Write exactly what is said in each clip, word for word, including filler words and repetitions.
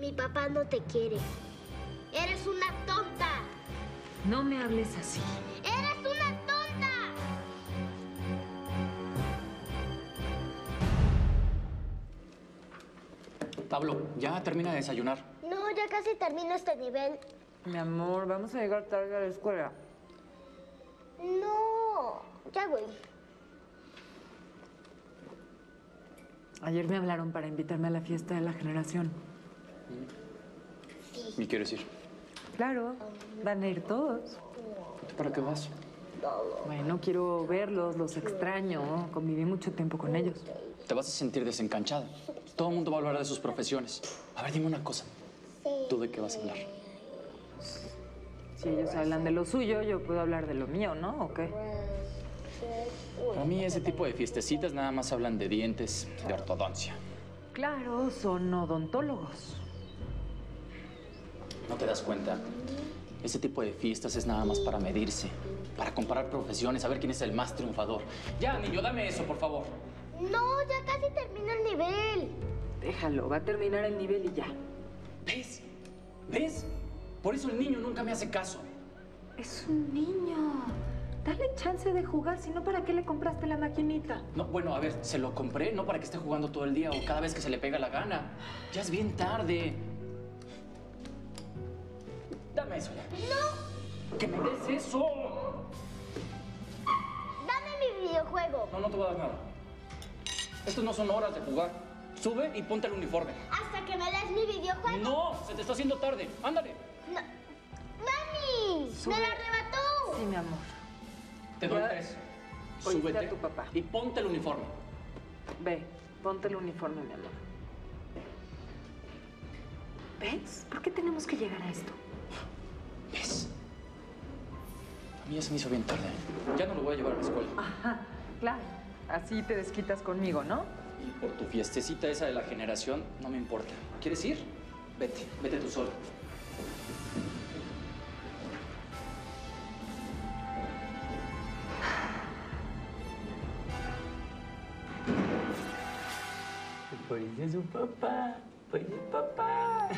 Mi papá no te quiere. Eres una tonta. No me hables así. ¡Eres una tonta! Pablo, ya termina de desayunar. No, ya casi termino este nivel. Mi amor, vamos a llegar tarde a la escuela. No, ya voy. Ayer me hablaron para invitarme a la fiesta de la generación. Sí. ¿Y quieres ir? Claro, van a ir todos. ¿Para qué vas? Bueno, quiero verlos, los extraño. Conviví mucho tiempo con ellos. Te vas a sentir desencanchada. Todo el mundo va a hablar de sus profesiones. A ver, dime una cosa. ¿Tú de qué vas a hablar? Si ellos hablan de lo suyo, yo puedo hablar de lo mío, ¿no? ¿O qué? Para mí ese tipo de fiestecitas nada más hablan de dientes, de ortodoncia. Claro, son odontólogos. ¿No te das cuenta? Ese tipo de fiestas es nada más para medirse, para comparar profesiones, a ver quién es el más triunfador. Ya, niño, dame eso, por favor. No, ya casi termino el nivel. Déjalo, va a terminar el nivel y ya. ¿Ves? ¿Ves? Por eso el niño nunca me hace caso. Es un niño. Dale chance de jugar, si no, ¿para qué le compraste la maquinita? No, bueno, a ver, se lo compré, no para que esté jugando todo el día o cada vez que se le pega la gana. Ya es bien tarde. Dame eso ya. No. ¡Que me des eso! Dame mi videojuego. No, no te voy a dar nada. Estos no son horas de jugar. Sube y ponte el uniforme. Hasta que me des mi videojuego. No, se te está haciendo tarde. Ándale. No. ¡Mami! Sube. ¡Me lo arrebató! Sí, mi amor. Te doy Ya tres. oíste Súbete a tu papá. y ponte el uniforme. Ve, ponte el uniforme, mi amor. ¿Ves? ¿Por qué tenemos que llegar a esto? ¿Ves? A mí ya se me hizo bien tarde. Ya no lo voy a llevar a la escuela. Ajá, claro. Así te desquitas conmigo, ¿no? Y por tu fiestecita esa de la generación, no me importa. ¿Quieres ir? Vete, vete tú solo. Parece su papá, parece papá.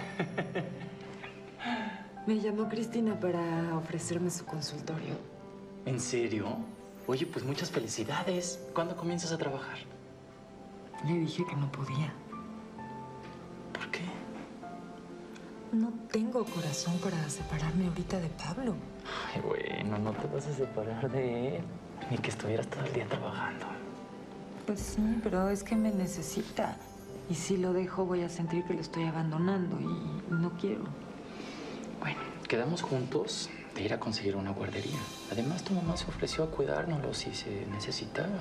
Me llamó Cristina para ofrecerme su consultorio. ¿En serio? Oye, pues muchas felicidades. ¿Cuándo comienzas a trabajar? Le dije que no podía. ¿Por qué? No tengo corazón para separarme ahorita de Pablo. Ay, bueno, no te vas a separar de él. Ni que estuvieras todo el día trabajando. Pues sí, pero es que me necesita. Y si lo dejo, voy a sentir que lo estoy abandonando y no quiero. Bueno, quedamos juntos de ir a conseguir una guardería. Además, tu mamá se ofreció a cuidárnoslo si se necesitaba.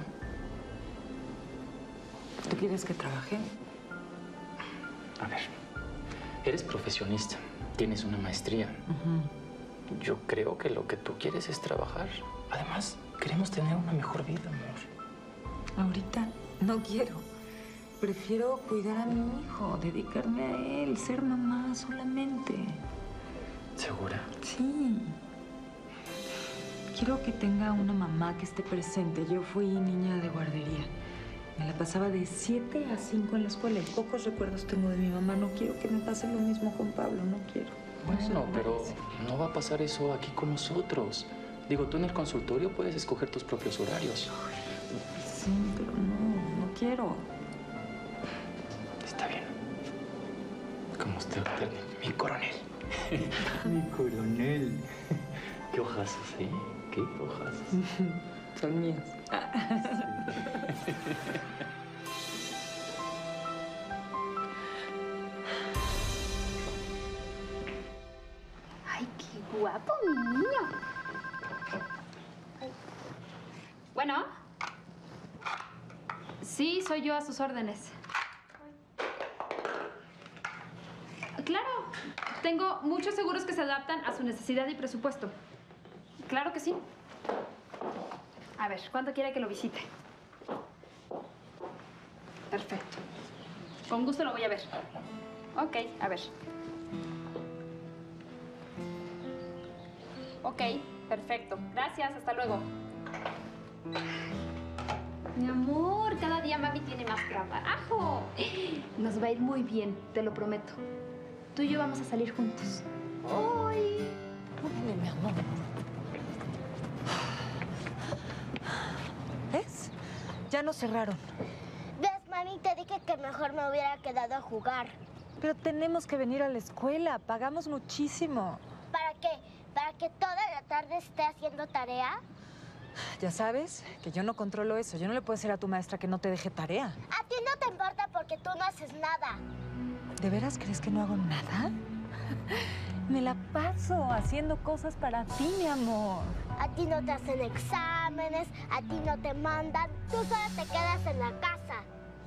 ¿Tú quieres que trabaje? A ver, eres profesionista, tienes una maestría. Uh-huh. Yo creo que lo que tú quieres es trabajar. Además, queremos tener una mejor vida, amor. Ahorita no quiero. Prefiero cuidar a mi hijo, dedicarme a él, ser mamá solamente. ¿Segura? Sí. Quiero que tenga una mamá que esté presente. Yo fui niña de guardería. Me la pasaba de siete a cinco en la escuela. Y pocos recuerdos tengo de mi mamá. No quiero que me pase lo mismo con Pablo. No quiero. Bueno, pero no va a pasar eso aquí con nosotros. Digo, tú en el consultorio puedes escoger tus propios horarios. Sí, pero no, no quiero. Está bien. Como usted, mi coronel. Mi coronel. Qué hojazos, ¿eh? Qué hojazos. Son mías. Ay, qué guapo, mi niño. Bueno. Sí, soy yo a sus órdenes. Claro, tengo muchos seguros que se adaptan a su necesidad y presupuesto. Claro que sí. A ver, ¿cuándo quiere que lo visite? Perfecto. Con gusto lo voy a ver. Ok, a ver. Ok, perfecto. Gracias, hasta luego. Mi amor, cada día mami tiene más trabajo. Nos va a ir muy bien, te lo prometo. tú y yo vamos a salir juntos. Uy. Órale, mi amor. ¿Ves? Ya nos cerraron. ¿Ves, mami? Te dije que mejor me hubiera quedado a jugar. Pero tenemos que venir a la escuela. Pagamos muchísimo. ¿Para qué? ¿Para que toda la tarde esté haciendo tarea? Ya sabes que yo no controlo eso. Yo no le puedo decir a tu maestra que no te deje tarea. A ti no te importa porque tú no haces nada. ¿De veras crees que no hago nada? Me la paso haciendo cosas para ti, mi amor. A ti no te hacen exámenes, a ti no te mandan. Tú solo te quedas en la casa.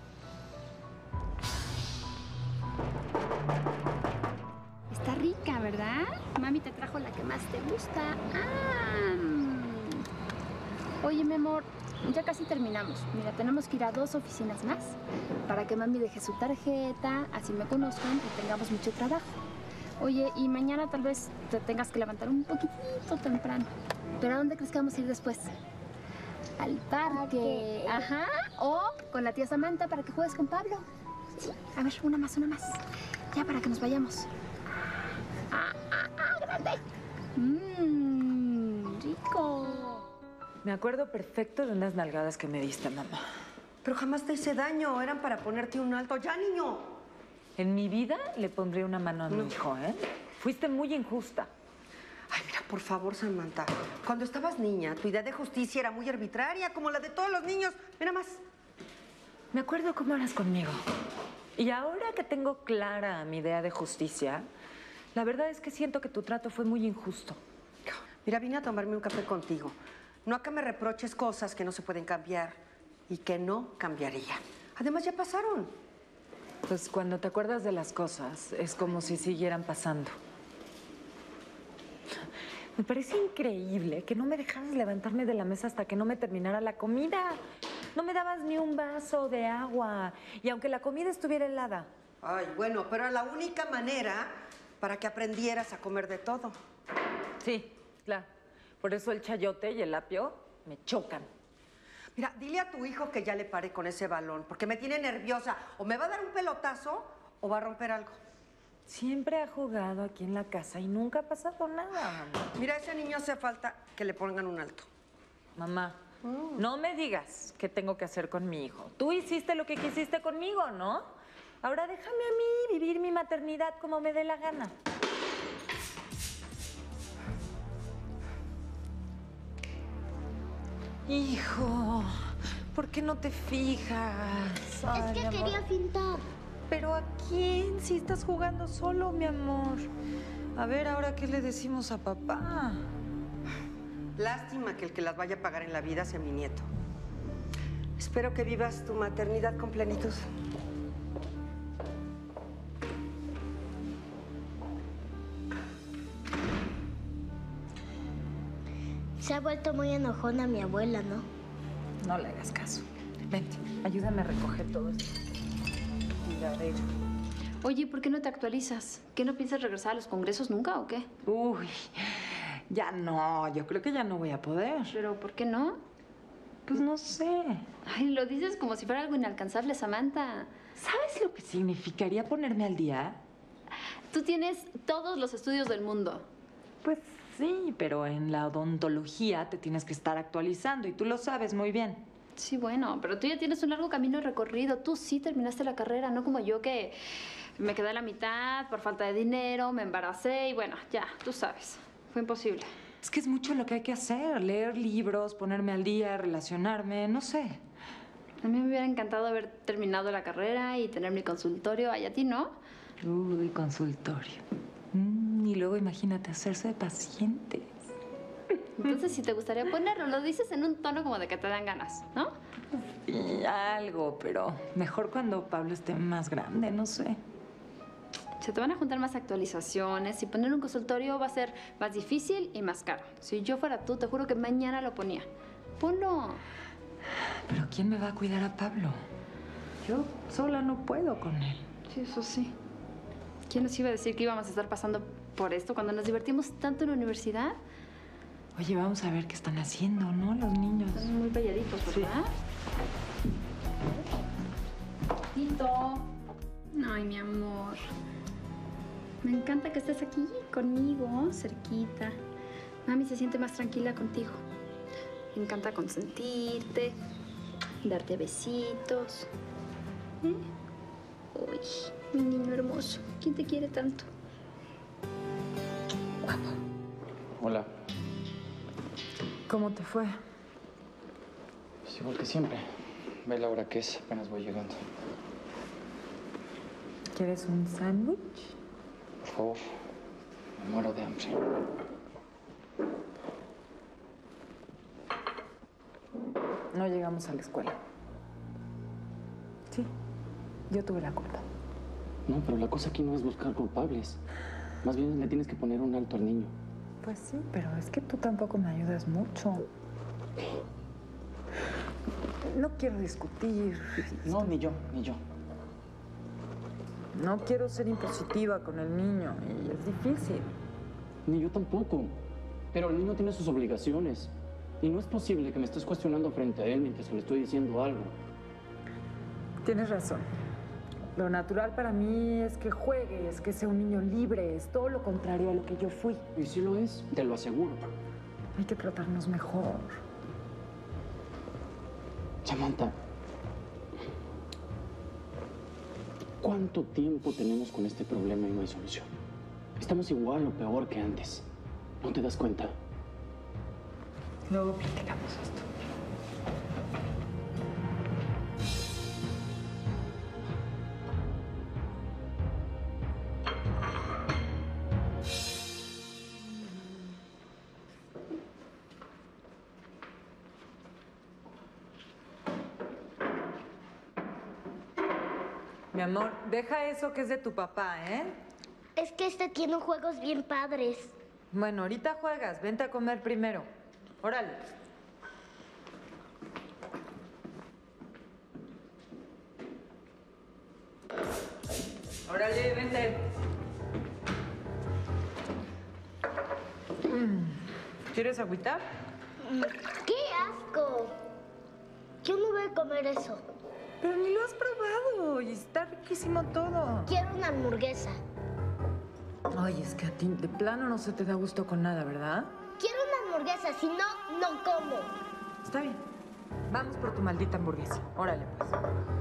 Está rica, ¿verdad? Mami te trajo la que más te gusta. Ah. Oye, mi amor, ya casi terminamos. Mira, tenemos que ir a dos oficinas más para que mami deje su tarjeta, así me conozcan y tengamos mucho trabajo. Oye, y mañana tal vez te tengas que levantar un poquitito temprano. ¿Pero a dónde crees que vamos a ir después? Al parque. Ajá. O con la tía Samantha para que juegues con Pablo. Sí. A ver, una más, una más. Ya, para que nos vayamos. Ah, ah, ah, grande. Mmm, rico. Me acuerdo perfecto de unas nalgadas que me diste, mamá. Pero jamás te hice daño. Eran para ponerte un alto. ¡Ya, niño! En mi vida le pondré una mano a mi hijo, ¿eh? Fuiste muy injusta. Ay, mira, por favor, Samantha. Cuando estabas niña, tu idea de justicia era muy arbitraria, como la de todos los niños. Mira más. Me acuerdo cómo eras conmigo. Y ahora que tengo clara mi idea de justicia, la verdad es que siento que tu trato fue muy injusto. Mira, vine a tomarme un café contigo. No a que me reproches cosas que no se pueden cambiar y que no cambiaría. Además, ya pasaron. Pues cuando te acuerdas de las cosas, es como si siguieran pasando. Me parece increíble que no me dejaras levantarme de la mesa hasta que no me terminara la comida. No me dabas ni un vaso de agua. Y aunque la comida estuviera helada. Ay, bueno, pero era la única manera para que aprendieras a comer de todo. Sí, claro. Por eso el chayote y el apio me chocan. Mira, dile a tu hijo que ya le pare con ese balón, porque me tiene nerviosa. O me va a dar un pelotazo o va a romper algo. Siempre ha jugado aquí en la casa y nunca ha pasado nada, mamá. Mira, a ese niño hace falta que le pongan un alto. Mamá, mm. no me digas qué tengo que hacer con mi hijo. Tú hiciste lo que quisiste conmigo, ¿no? Ahora déjame a mí vivir mi maternidad como me dé la gana. Hijo, ¿por qué no te fijas? Ay, es que quería pintar. ¿Pero a quién? Si estás jugando solo, mi amor. A ver, ¿ahora qué le decimos a papá? Lástima que el que las vaya a pagar en la vida sea mi nieto. Espero que vivas tu maternidad con plenitud. Se ha vuelto muy enojona mi abuela, ¿no? No le hagas caso. Vente, ayúdame a recoger todo esto. Tiradero. Oye, ¿por qué no te actualizas? ¿Qué no piensas regresar a los congresos nunca o qué? Uy, ya no. Yo creo que ya no voy a poder. ¿Pero por qué no? Pues no sé. Ay, lo dices como si fuera algo inalcanzable, Samantha. ¿Sabes lo que significaría ponerme al día? Tú tienes todos los estudios del mundo. Pues sí, pero en la odontología te tienes que estar actualizando y tú lo sabes muy bien. Sí, bueno, pero tú ya tienes un largo camino recorrido. Tú sí terminaste la carrera, no como yo que me quedé a la mitad por falta de dinero, me embaracé y bueno, ya, tú sabes. Fue imposible. Es que es mucho lo que hay que hacer. Leer libros, ponerme al día, relacionarme, no sé. A mí me hubiera encantado haber terminado la carrera y tener mi consultorio. ¿Y a ti no? Uy, consultorio. Mm, y luego imagínate hacerse de pacientes. Entonces, si te gustaría ponerlo, lo dices en un tono como de que te dan ganas, ¿no? Sí, algo, pero mejor cuando Pablo esté más grande, no sé. Se te van a juntar más actualizaciones y poner un consultorio va a ser más difícil y más caro. Si yo fuera tú, te juro que mañana lo ponía. Ponlo. ¿Pero quién me va a cuidar a Pablo? Yo sola no puedo con él. Sí, eso sí. ¿Quién nos iba a decir que íbamos a estar pasando por esto cuando nos divertimos tanto en la universidad? Oye, vamos a ver qué están haciendo, ¿no? Los niños. Están muy calladitos, ¿verdad? Sí. Tito. Ay, mi amor. Me encanta que estés aquí conmigo, cerquita. Mami se siente más tranquila contigo. Me encanta consentirte, darte besitos. ¿Eh? Uy, mi niño hermoso. ¿Quién te quiere tanto? Guapo. Hola. ¿Cómo te fue? Pues igual que siempre. Ve la hora que es, apenas voy llegando. ¿Quieres un sándwich? Por favor, me muero de hambre. No llegamos a la escuela. Sí, yo tuve la culpa. No, pero la cosa aquí no es buscar culpables. Más bien le tienes que poner un alto al niño. Pues sí, pero es que tú tampoco me ayudas mucho. No quiero discutir. No, ni yo, ni yo. No quiero ser impositiva con el niño y es difícil. Ni yo tampoco. Pero el niño tiene sus obligaciones. Y no es posible que me estés cuestionando frente a él mientras le estoy diciendo algo. Tienes razón. Lo natural para mí es que juegue, es que sea un niño libre, es todo lo contrario a lo que yo fui. Y sí lo es, te lo aseguro. Hay que tratarnos mejor. Samantha, ¿cuánto tiempo tenemos con este problema y no hay solución? Estamos igual o peor que antes. ¿No te das cuenta? Luego platicamos esto. Mi amor, deja eso que es de tu papá, ¿eh? Es que este tiene juegos bien padres. Bueno, ahorita juegas. Vente a comer primero. Órale. Órale, vente. ¿Quieres agüita? ¡Qué asco! Yo no voy a comer eso. Pero ni lo has probado y está riquísimo todo. Quiero una hamburguesa. Ay, es que a ti de plano no se te da gusto con nada, ¿verdad? Quiero una hamburguesa, si no, no como. Está bien. Vamos por tu maldita hamburguesa. Órale, pues.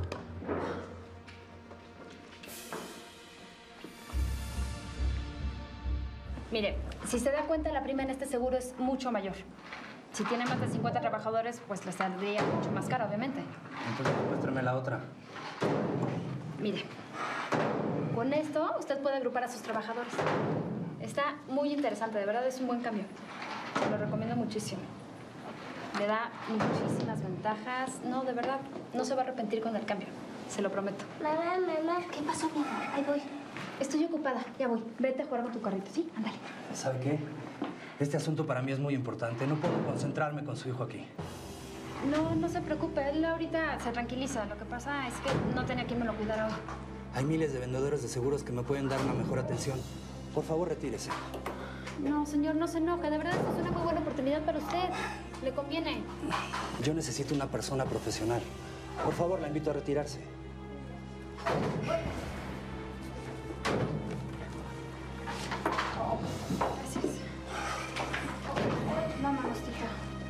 Mire, si se da cuenta, la prima en este seguro es mucho mayor. Si tiene más de cincuenta trabajadores, pues le saldría mucho más caro, obviamente. Entonces, muéstrame la otra. Mire, con esto usted puede agrupar a sus trabajadores. Está muy interesante, de verdad es un buen cambio. Lo recomiendo muchísimo. Le da muchísimas ventajas. No, de verdad, no se va a arrepentir con el cambio. Se lo prometo. Mamá, mamá. ¿Qué pasó, mi amor? Ahí voy. Estoy ocupada, ya voy. Vete a jugar con tu carrito, ¿sí? Ándale. ¿Sabe qué? Este asunto para mí es muy importante. No puedo concentrarme con su hijo aquí. No, no se preocupe. Él ahorita se tranquiliza. Lo que pasa es que no tenía quien me lo cuidara hoy. Hay miles de vendedores de seguros que me pueden dar una mejor atención. Por favor, retírese. No, señor, no se enoje. De verdad, esto es una muy buena oportunidad para usted. Le conviene. Yo necesito una persona profesional. Por favor, la invito a retirarse. Gracias. Vámonos, tita.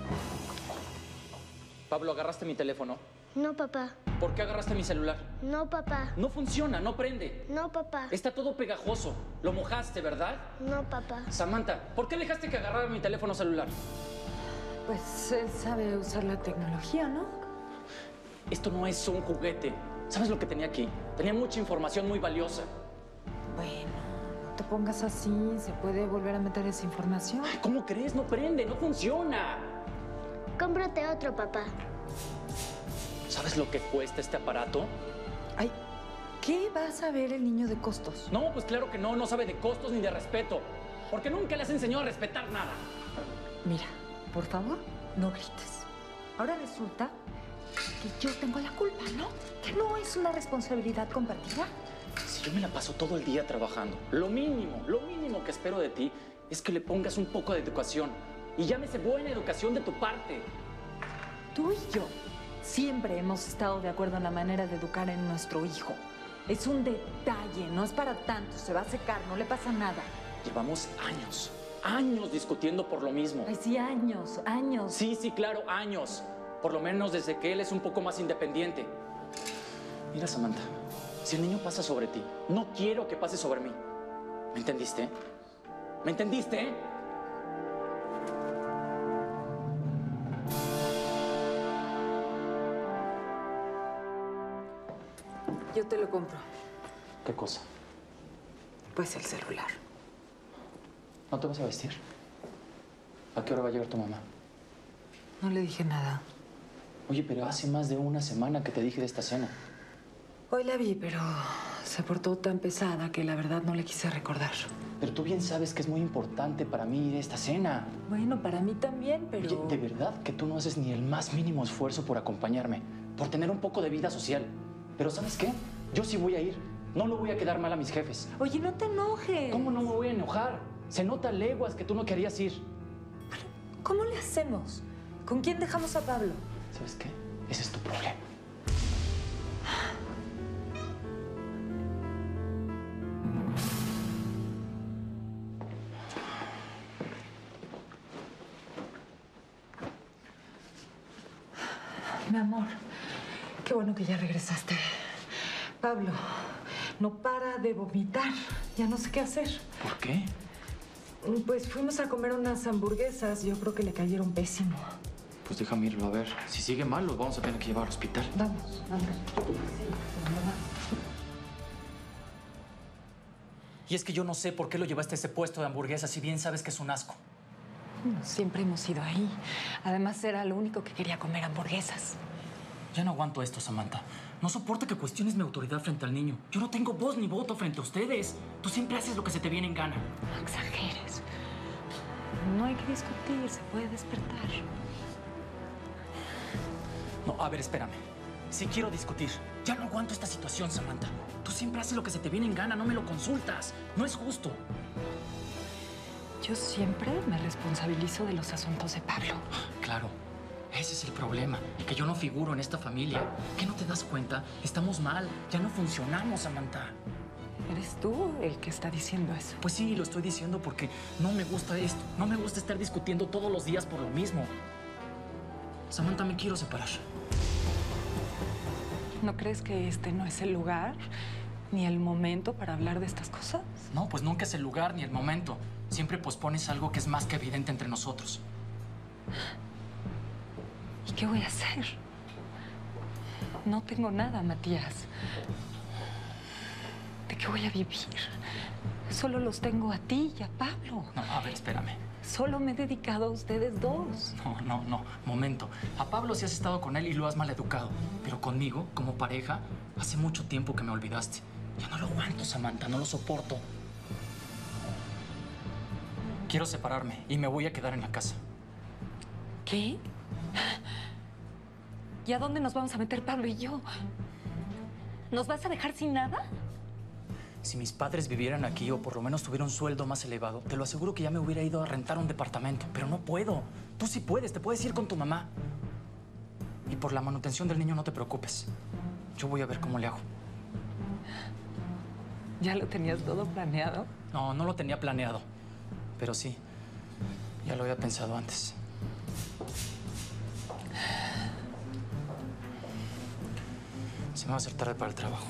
Pablo, ¿agarraste mi teléfono? No, papá. ¿Por qué agarraste mi celular? No, papá. No funciona, no prende. No, papá. Está todo pegajoso. Lo mojaste, ¿verdad? No, papá. Samantha, ¿por qué dejaste que agarrara mi teléfono celular? Pues él sabe usar la tecnología, ¿no? Esto no es un juguete. ¿Sabes lo que tenía aquí? Tenía mucha información muy valiosa. Bueno, no te pongas así. Se puede volver a meter esa información. Ay, ¿cómo crees? No prende, no funciona. Cómprate otro, papá. ¿Sabes lo que cuesta este aparato? Ay, ¿qué va a saber el niño de costos? No, pues claro que no, no sabe de costos ni de respeto. Porque nunca le has enseñado a respetar nada. Mira, por favor, no grites. Ahora resulta que yo tengo la culpa, ¿no? Que no es una responsabilidad compartida. Si yo me la paso todo el día trabajando, lo mínimo, lo mínimo que espero de ti es que le pongas un poco de educación. Y llámese buena educación de tu parte. Tú y yo siempre hemos estado de acuerdo en la manera de educar en nuestro hijo. Es un detalle, no es para tanto. Se va a secar, no le pasa nada. Llevamos años, años discutiendo por lo mismo. Ay, sí, años, años. Sí, sí, claro, años. Por lo menos desde que él es un poco más independiente. Mira, Samantha, si el niño pasa sobre ti, no quiero que pase sobre mí. ¿Me entendiste? ¿Me entendiste? Yo te lo compro. ¿Qué cosa? Pues el celular. ¿No te vas a vestir? ¿A qué hora va a llegar tu mamá? No le dije nada. Oye, pero hace más de una semana que te dije de esta cena. Hoy la vi, pero se portó tan pesada que la verdad no le quise recordar. Pero tú bien sabes que es muy importante para mí ir a esta cena. Bueno, para mí también, pero... Oye, ¿de verdad que tú no haces ni el más mínimo esfuerzo por acompañarme? Por tener un poco de vida social. Pero ¿sabes qué? Yo sí voy a ir. No le voy a quedar mal a mis jefes. Oye, no te enojes. ¿Cómo no me voy a enojar? Se nota a leguas que tú no querías ir. ¿Cómo le hacemos? ¿Con quién dejamos a Pablo? ¿Sabes qué? Ese es tu problema. Mi amor, qué bueno que ya regresaste. Pablo, no para de vomitar. Ya no sé qué hacer. ¿Por qué? Pues fuimos a comer unas hamburguesas. Yo creo que le cayeron pésimo. Pues déjame irlo a ver. Si sigue mal, los vamos a tener que llevar al hospital. Vamos, vamos. Y es que yo no sé por qué lo llevaste a ese puesto de hamburguesas si bien sabes que es un asco. No, siempre hemos ido ahí. Además, era lo único que quería comer, hamburguesas. Ya no aguanto esto, Samantha. No soporto que cuestiones mi autoridad frente al niño. Yo no tengo voz ni voto frente a ustedes. Tú siempre haces lo que se te viene en gana. No exageres. No hay que discutir, se puede despertar. No, a ver, espérame. Sí quiero discutir. Ya no aguanto esta situación, Samantha. Tú siempre haces lo que se te viene en gana, no me lo consultas. No es justo. Yo siempre me responsabilizo de los asuntos de Pablo. Claro, ese es el problema, que yo no figuro en esta familia. ¿Qué no te das cuenta? Estamos mal, ya no funcionamos, Samantha. ¿Eres tú el que está diciendo eso? Pues sí, lo estoy diciendo porque no me gusta esto. No me gusta estar discutiendo todos los días por lo mismo. Samantha, me quiero separar. ¿No crees que este no es el lugar ni el momento para hablar de estas cosas? No, pues nunca es el lugar ni el momento. Siempre pospones algo que es más que evidente entre nosotros. ¿Y qué voy a hacer? No tengo nada, Matías. ¿De qué voy a vivir? Solo los tengo a ti y a Pablo. No, a ver, espérame. Solo me he dedicado a ustedes dos. No, no, no. Momento. A Pablo sí has estado con él y lo has maleducado. Pero conmigo, como pareja, hace mucho tiempo que me olvidaste. Ya no lo aguanto, Samantha. No lo soporto. Quiero separarme y me voy a quedar en la casa. ¿Qué? ¿Y a dónde nos vamos a meter Pablo y yo? ¿Nos vas a dejar sin nada? Si mis padres vivieran aquí o por lo menos tuvieran un sueldo más elevado, te lo aseguro que ya me hubiera ido a rentar un departamento. Pero no puedo. Tú sí puedes, te puedes ir con tu mamá. Y por la manutención del niño no te preocupes. Yo voy a ver cómo le hago. ¿Ya lo tenías todo planeado? No, no lo tenía planeado. Pero sí, ya lo había pensado antes. Se me va a hacer tarde para el trabajo.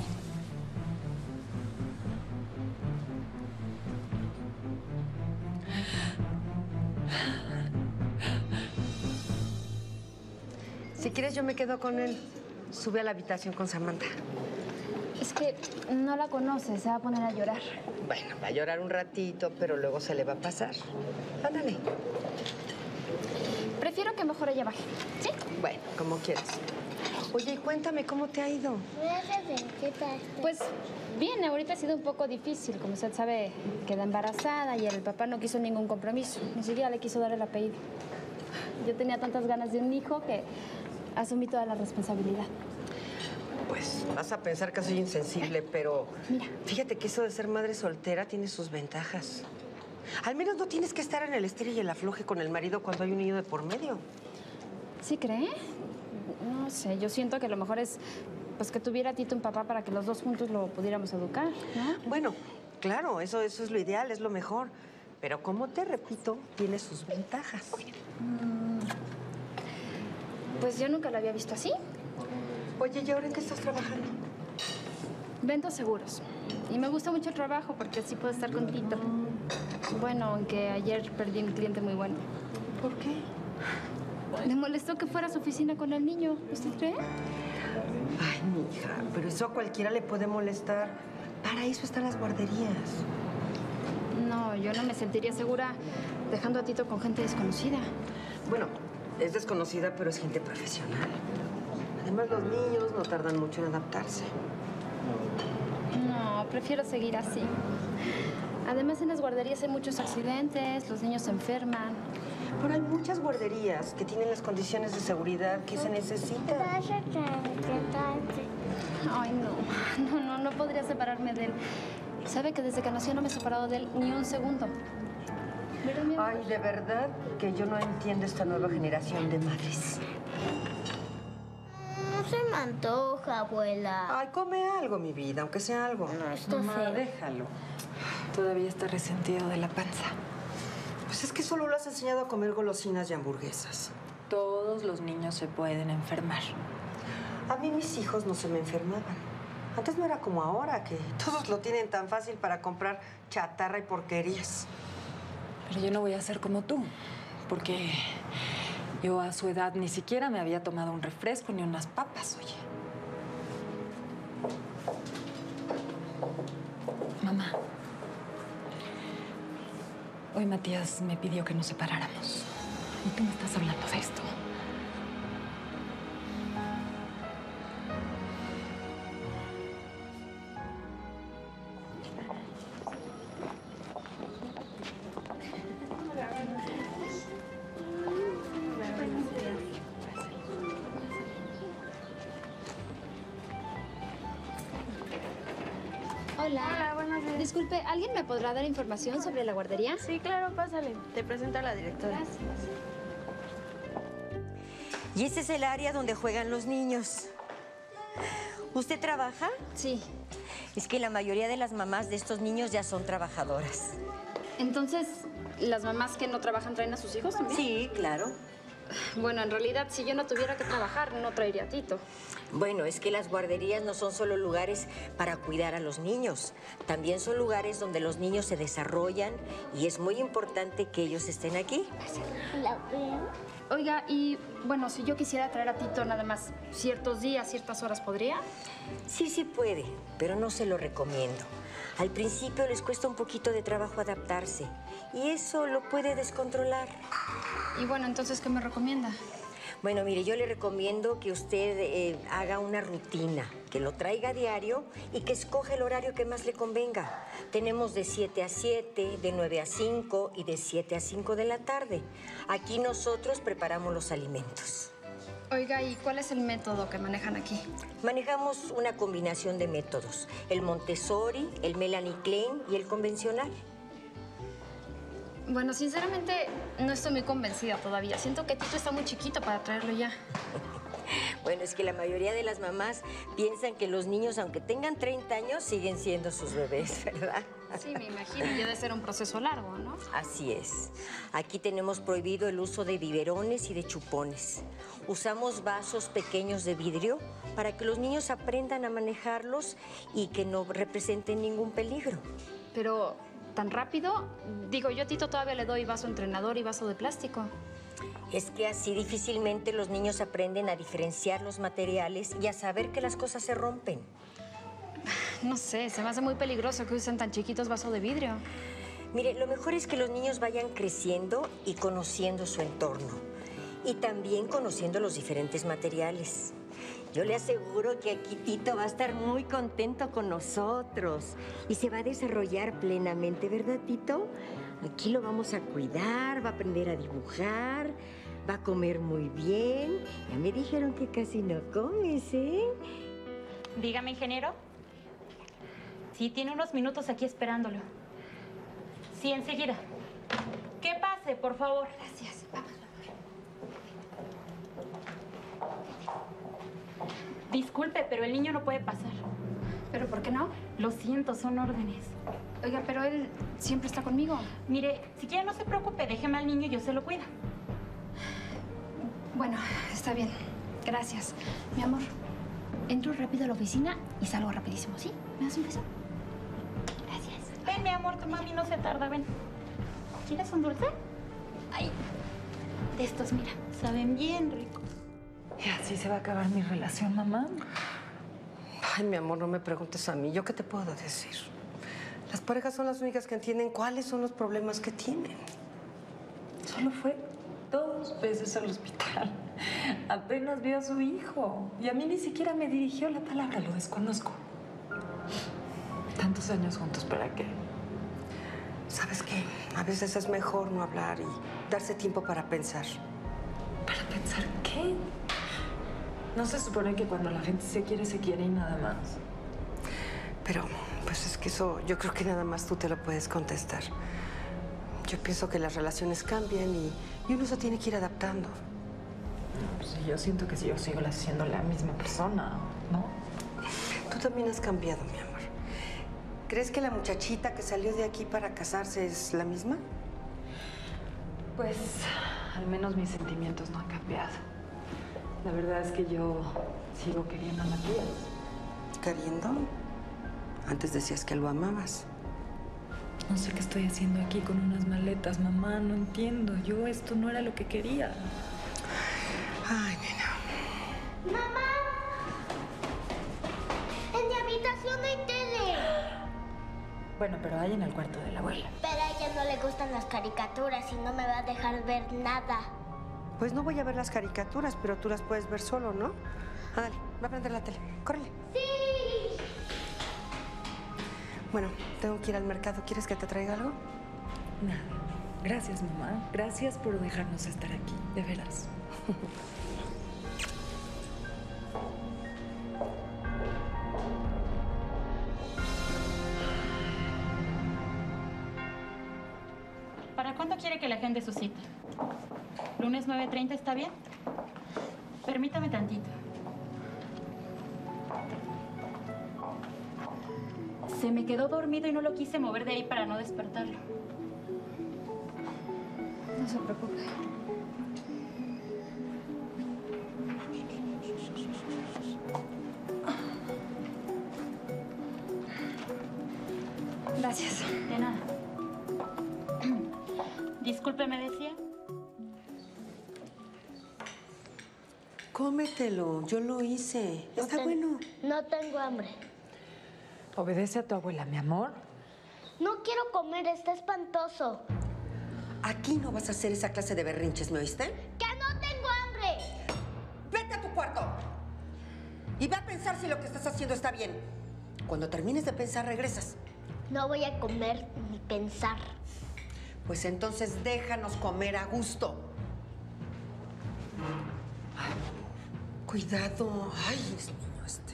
Si quieres, yo me quedo con él. Sube a la habitación con Samantha. Es que no la conoce, se va a poner a llorar. Bueno, va a llorar un ratito, pero luego se le va a pasar. Ándale. Prefiero que mejor ella baje, ¿sí? Bueno, como quieras. Oye, y cuéntame, ¿cómo te ha ido? Gracias, ¿qué tal? Pues bien, ahorita ha sido un poco difícil. Como usted sabe, queda embarazada y el papá no quiso ningún compromiso. Ni siquiera le quiso dar el apellido. Yo tenía tantas ganas de un hijo que asumí toda la responsabilidad. Pues vas a pensar que soy insensible, pero Mira. Fíjate que eso de ser madre soltera tiene sus ventajas. Al menos no tienes que estar en el estire y el afloje con el marido cuando hay un niño de por medio. ¿Sí cree? No sé, yo siento que lo mejor es pues que tuviera a Tito un papá para que los dos juntos lo pudiéramos educar, ¿no? Bueno, claro, eso, eso es lo ideal, es lo mejor. Pero como te repito, tiene sus ventajas. Mm, pues yo nunca lo había visto así. Oye, ¿y ahora en qué estás trabajando? Vendo seguros. Y me gusta mucho el trabajo porque así puedo estar con Tito. Bueno, aunque ayer perdí un cliente muy bueno. ¿Por qué? Me molestó que fuera a su oficina con el niño. ¿Usted cree? Ay, mija, pero eso a cualquiera le puede molestar. Para eso están las guarderías. No, yo no me sentiría segura dejando a Tito con gente desconocida. Bueno, es desconocida, pero es gente profesional. Además, los niños no tardan mucho en adaptarse. No, prefiero seguir así. Además, en las guarderías hay muchos accidentes, los niños se enferman. Pero hay muchas guarderías que tienen las condiciones de seguridad que se necesitan. Ay, no. No, no, no podría separarme de él. Sabe que desde que nació no me he separado de él ni un segundo. ¿Verdad, mi amor? Ay, de verdad que yo no entiendo esta nueva generación de madres. No se me antoja, abuela. Ay, come algo, mi vida, aunque sea algo. No, está Mamá, feo. déjalo. Todavía está resentido de la panza. Pues es que solo lo has enseñado a comer golosinas y hamburguesas. Todos los niños se pueden enfermar. A mí mis hijos no se me enfermaban. Antes no era como ahora, que todos lo tienen tan fácil para comprar chatarra y porquerías. Pero yo no voy a ser como tú, porque yo a su edad ni siquiera me había tomado un refresco ni unas papas, oye. Mamá, hoy Matías me pidió que nos separáramos. ¿Y tú me estás hablando de esto? Hola. Hola, buenos días. Disculpe, ¿alguien me podrá dar información sobre la guardería? Sí, claro, pásale. Te presento a la directora. Gracias. Y ese es el área donde juegan los niños. ¿Usted trabaja? Sí. Es que la mayoría de las mamás de estos niños ya son trabajadoras. Entonces, ¿las mamás que no trabajan traen a sus hijos también? Sí, claro. Bueno, en realidad, si yo no tuviera que trabajar, no traería a Tito. Bueno, es que las guarderías no son solo lugares para cuidar a los niños. También son lugares donde los niños se desarrollan y es muy importante que ellos estén aquí. La veo. Oiga, y bueno, si yo quisiera traer a Tito nada más ciertos días, ciertas horas, ¿podría? Sí, sí puede, pero no se lo recomiendo. Al principio les cuesta un poquito de trabajo adaptarse y eso lo puede descontrolar. Y bueno, entonces, ¿qué me recomienda? Bueno, mire, yo le recomiendo que usted eh, haga una rutina, que lo traiga a diario y que escoja el horario que más le convenga. Tenemos de siete a siete, de nueve a cinco y de siete a cinco de la tarde. Aquí nosotros preparamos los alimentos. Oiga, ¿y cuál es el método que manejan aquí? Manejamos una combinación de métodos, el Montessori, el Melanie Klein y el convencional. Bueno, sinceramente, no estoy muy convencida todavía. Siento que Tito está muy chiquito para traerlo ya. Bueno, es que la mayoría de las mamás piensan que los niños, aunque tengan treinta años, siguen siendo sus bebés, ¿verdad? Sí, me imagino. Y debe ser un proceso largo, ¿no? Así es. Aquí tenemos prohibido el uso de biberones y de chupones. Usamos vasos pequeños de vidrio para que los niños aprendan a manejarlos y que no representen ningún peligro. Pero, ¿tan rápido? Digo, yo a Tito todavía le doy vaso entrenador y vaso de plástico. Es que así difícilmente los niños aprenden a diferenciar los materiales y a saber que las cosas se rompen. No sé, se me hace muy peligroso que usen tan chiquitos vasos de vidrio. Mire, lo mejor es que los niños vayan creciendo y conociendo su entorno. Y también conociendo los diferentes materiales. Yo le aseguro que aquí Tito va a estar muy contento con nosotros y se va a desarrollar plenamente, ¿verdad, Tito? Aquí lo vamos a cuidar, va a aprender a dibujar, va a comer muy bien. Ya me dijeron que casi no comes, ¿eh? Dígame, ingeniero. Sí, tiene unos minutos aquí esperándolo. Sí, enseguida. Que pase, por favor. Gracias. Vamos, Disculpe, pero el niño no puede pasar. ¿Pero por qué no? Lo siento, son órdenes. Oiga, pero él siempre está conmigo. Mire, si quiere no se preocupe, déjeme al niño y yo se lo cuido. Bueno, está bien. Gracias. Mi amor, entro rápido a la oficina y salgo rapidísimo, ¿sí? ¿Me das un beso? Gracias. Ven, mi amor, tu mami no se tarda, ven. ¿Quieres un dulce? Ay, de estos, mira, saben bien ricos. ¿Y así se va a acabar mi relación, mamá? Ay, mi amor, no me preguntes a mí. ¿Yo qué te puedo decir? Las parejas son las únicas que entienden cuáles son los problemas que tienen. Solo fue dos veces al hospital. Apenas vio a su hijo. Y a mí ni siquiera me dirigió la palabra, lo desconozco. Tantos años juntos, ¿para qué? ¿Sabes qué? A veces es mejor no hablar y darse tiempo para pensar. ¿Para pensar qué? ¿No se supone que cuando la gente se quiere, se quiere y nada más? Pero, pues es que eso yo creo que nada más tú te lo puedes contestar. Yo pienso que las relaciones cambian y, y uno se tiene que ir adaptando. Pues yo siento que si yo sigo siendo la misma persona, ¿no? Tú también has cambiado, mi amor. ¿Crees que la muchachita que salió de aquí para casarse es la misma? Pues, al menos mis sentimientos no han cambiado. La verdad es que yo sigo queriendo a Matías. ¿Queriendo? Antes decías que lo amabas. No sé qué estoy haciendo aquí con unas maletas, mamá. No entiendo. Yo esto no era lo que quería. Ay, nena. ¡Mamá! En mi habitación hay tele. Bueno, pero hay en el cuarto de la abuela. Pero a ella no le gustan las caricaturas y no me va a dejar ver nada. Pues no voy a ver las caricaturas, pero tú las puedes ver solo, ¿no? Ándale, va a prender la tele. Córrele. ¡Sí! Bueno, tengo que ir al mercado. ¿Quieres que te traiga algo? Nada. Gracias, mamá. Gracias por dejarnos estar aquí. De veras. ¿Para cuándo quiere que le agende su cita? ¿Lunes nueve treinta está bien? Permítame tantito. Se me quedó dormido y no lo quise mover de ahí para no despertarlo. No se preocupe. Gracias. De nada. Disculpe, ¿me decía? Cómetelo, yo lo hice. No Está ten- bueno. No tengo hambre. Obedece a tu abuela, mi amor. No quiero comer, está espantoso. Aquí no vas a hacer esa clase de berrinches, ¿me oíste? ¡Que no tengo hambre! ¡Vete a tu cuarto! Y ve a pensar si lo que estás haciendo está bien. Cuando termines de pensar, regresas. No voy a comer ni pensar. Pues entonces déjanos comer a gusto. Ay, cuidado. Ay, es niño este.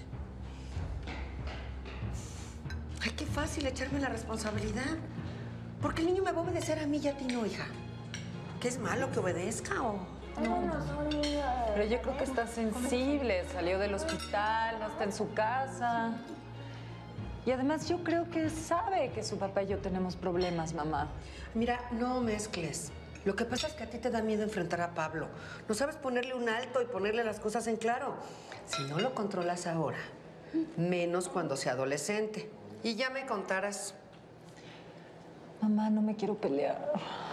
Ay, qué fácil echarme la responsabilidad. Porque el niño me va a obedecer a mí y a ti no, hija. ¿Qué es malo que obedezca o...? Pero yo creo que está sensible. Salió del hospital, no está en su casa. Y además yo creo que sabe que su papá y yo tenemos problemas, mamá. Mira, no mezcles. Lo que pasa es que a ti te da miedo enfrentar a Pablo. No sabes ponerle un alto y ponerle las cosas en claro. Si no lo controlas ahora, menos cuando sea adolescente. Y ya me contarás. Mamá, no me quiero pelear.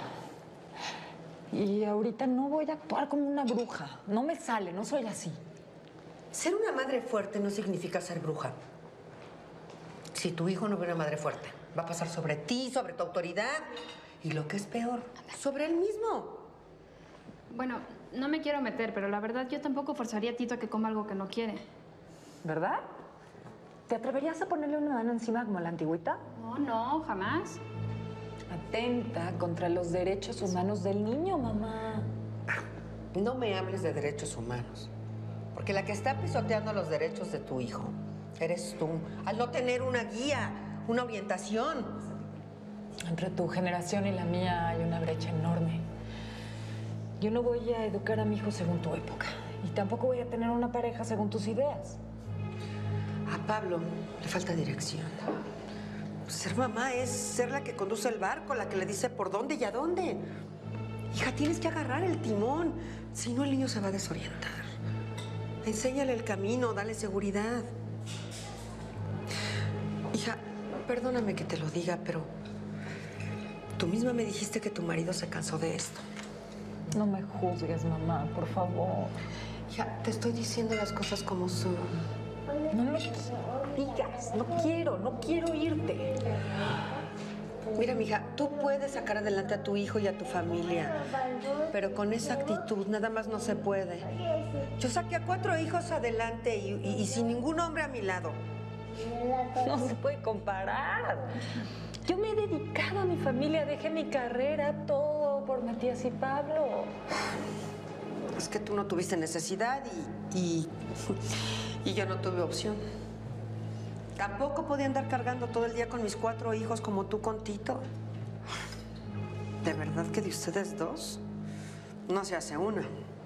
Y ahorita no voy a actuar como una bruja. No me sale, no soy así. Ser una madre fuerte no significa ser bruja. Si tu hijo no ve una madre fuerte, va a pasar sobre ti, sobre tu autoridad. Y lo que es peor, sobre él mismo. Bueno, no me quiero meter, pero la verdad yo tampoco forzaría a Tito a que coma algo que no quiere. ¿Verdad? ¿Te atreverías a ponerle una mano encima como la antigüita? No, no, jamás. Atenta contra los derechos humanos del niño, mamá. No me hables de derechos humanos. Porque la que está pisoteando los derechos de tu hijo eres tú, al no tener una guía, una orientación. Entre tu generación y la mía hay una brecha enorme. Yo no voy a educar a mi hijo según tu época. Y tampoco voy a tener una pareja según tus ideas. A Pablo le falta dirección. Ser mamá es ser la que conduce el barco, la que le dice por dónde y a dónde. Hija, tienes que agarrar el timón, si no el niño se va a desorientar. Enséñale el camino, dale seguridad. Hija, perdóname que te lo diga, pero tú misma me dijiste que tu marido se cansó de esto. No me juzgues, mamá, por favor. Hija, te estoy diciendo las cosas como son. No me digas, no quiero, no quiero irte. Mira, mija, tú puedes sacar adelante a tu hijo y a tu familia, pero con esa actitud nada más no se puede. Yo saqué a cuatro hijos adelante y, y, y sin ningún hombre a mi lado. No se puede comparar. Yo me he dedicado a mi familia, dejé mi carrera, todo por Matías y Pablo. Es que tú no tuviste necesidad y, y, y yo no tuve opción. Tampoco podía andar cargando todo el día con mis cuatro hijos como tú con Tito. ¿De verdad que de ustedes dos no se hace una?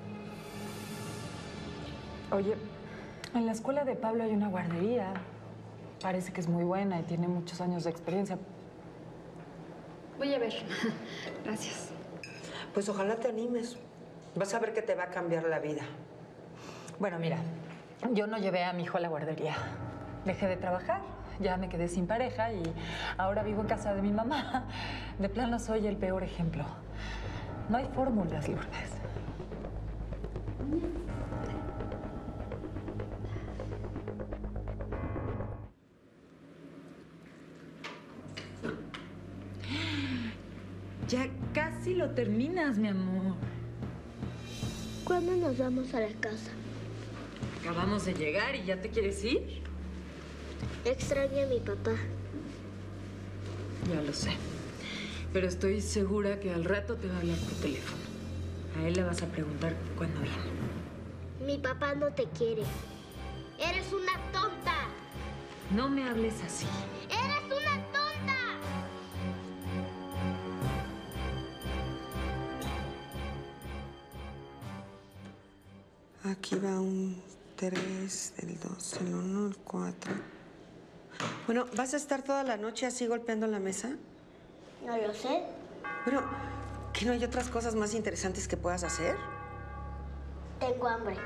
Oye, en la escuela de Pablo hay una guardería. Parece que es muy buena y tiene muchos años de experiencia. Voy a ver. Gracias. Pues ojalá te animes. Vas a ver que te va a cambiar la vida. Bueno, mira, yo no llevé a mi hijo a la guardería. Dejé de trabajar, ya me quedé sin pareja y ahora vivo en casa de mi mamá. De plano soy el peor ejemplo. No hay fórmulas, Lourdes. Ya casi lo terminas, mi amor. ¿Cuándo nos vamos a la casa? Acabamos de llegar y ya te quieres ir. Extraño a mi papá. Ya lo sé. Pero estoy segura que al rato te va a hablar por teléfono. A él le vas a preguntar cuándo viene. Mi papá no te quiere. Eres una tonta. No me hables así. ¡Eres una tonta! Aquí va un tres, el dos, el uno, el cuatro. Bueno, ¿vas a estar toda la noche así golpeando la mesa? No lo sé. Bueno, ¿que no hay otras cosas más interesantes que puedas hacer? Tengo hambre.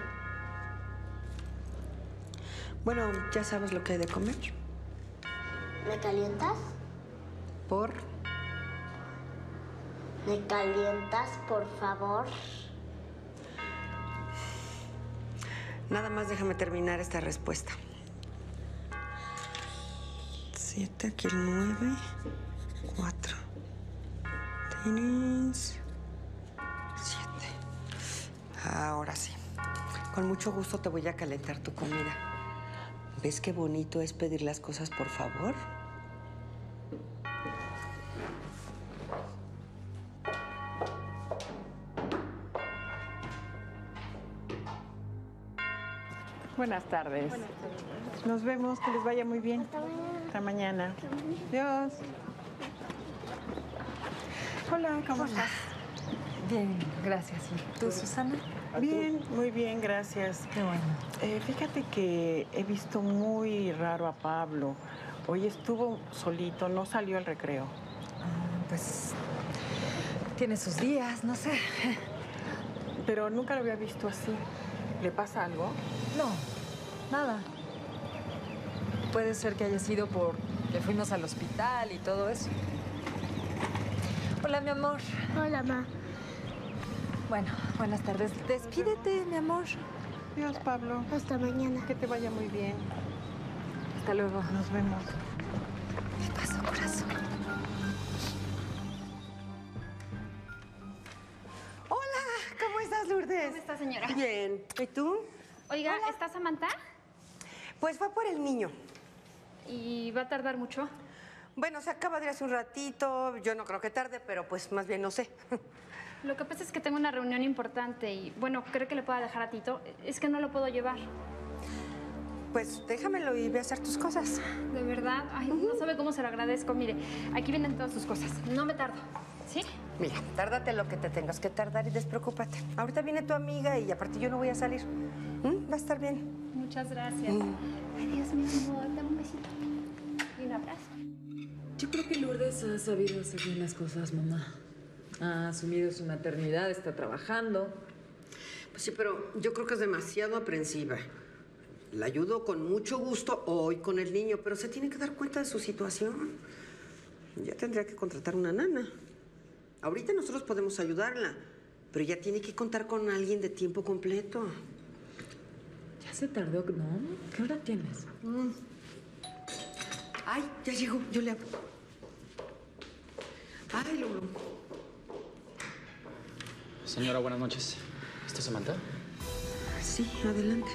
Bueno, ya sabes lo que hay de comer. ¿Me calientas? ¿Por? ¿Me calientas, por favor? Nada más déjame terminar esta respuesta. Siete, aquí el nueve, cuatro. Tienes siete. Ahora sí. Con mucho gusto te voy a calentar tu comida. ¿Ves qué bonito es pedir las cosas por favor? Buenas tardes. Buenas tardes. Nos vemos, que les vaya muy bien. Hasta mañana. Hasta mañana. Adiós. Hola, ¿cómo Hola. estás? Bien, gracias. ¿Y tú, Susana? Bien, muy bien, gracias. Qué bueno. Eh, fíjate que he visto muy raro a Pablo. Hoy estuvo solito, no salió al recreo. Ah, pues tiene sus días, no sé. Pero nunca lo había visto así. ¿Le pasa algo? No, nada. Puede ser que haya sido por que fuimos al hospital y todo eso. Hola, mi amor. Hola, ma. Bueno, buenas tardes. Despídete, mi amor. Adiós, Pablo. Hasta mañana. Que te vaya muy bien. Hasta luego. Nos vemos. ¿Qué pasó, corazón? Hola, ¿cómo estás, Lourdes? ¿Cómo está, señora? Bien. ¿Y tú? Oiga, ¿está Samantha? Pues fue por el niño. ¿Y va a tardar mucho? Bueno, se acaba de ir hace un ratito. Yo no creo que tarde, pero pues más bien no sé. Lo que pasa es que tengo una reunión importante y, bueno, creo que le pueda dejar a Tito. Es que no lo puedo llevar. Pues déjamelo y ve a hacer tus cosas. ¿De verdad? Ay, uh-huh. No sabe cómo se lo agradezco. Mire, aquí vienen todas sus cosas. No me tardo. ¿Sí? Mira, tárdate lo que te tengas que tardar y despreocúpate. Ahorita viene tu amiga y aparte yo no voy a salir. ¿Mm? Va a estar bien. Muchas gracias. Mm. Adiós, mi amor. pues ha sabido hacer bien las cosas, mamá. Ha asumido su maternidad, está trabajando. Pues sí, pero yo creo que es demasiado aprensiva. La ayudo con mucho gusto hoy con el niño, pero se tiene que dar cuenta de su situación. Ya tendría que contratar una nana. Ahorita nosotros podemos ayudarla, pero ya tiene que contar con alguien de tiempo completo. Ya se tardó, ¿no? ¿Qué hora tienes? Mm. Ay, ya llegó, yo le hablo. Ay, Lulu. Señora, buenas noches. ¿Está Samantha? Sí, adelante.